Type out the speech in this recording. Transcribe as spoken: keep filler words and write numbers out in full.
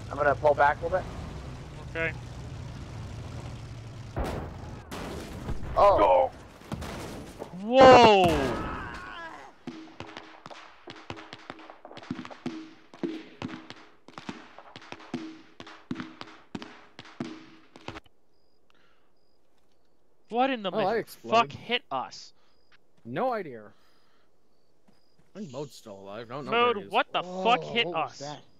I'm gonna pull back a little bit. Okay. Oh. Whoa! What in the Oh, I fuck exploded. hit us? No idea. I think Mode's still alive. I don't know Mode, where he is. what the Whoa, fuck hit what was us? that?